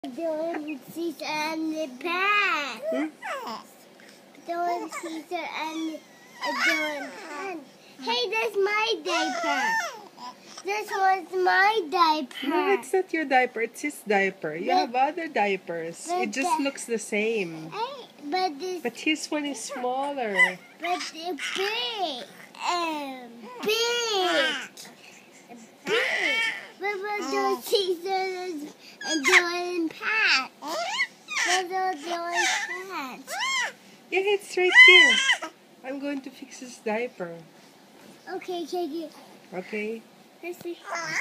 Doing Caesar and the pants. Doing Caesar and doing pants. Hey, that's my diaper. This was my diaper. No, it's not your diaper. It's his diaper. You have other diapers. It just looks the same. But his one is smaller. But it's big. Big. But we're doing Caesar and doing pants. We're doing pants. Yeah, it's right here. I'm going to fix his diaper. Okay, can you? Okay. Let's see.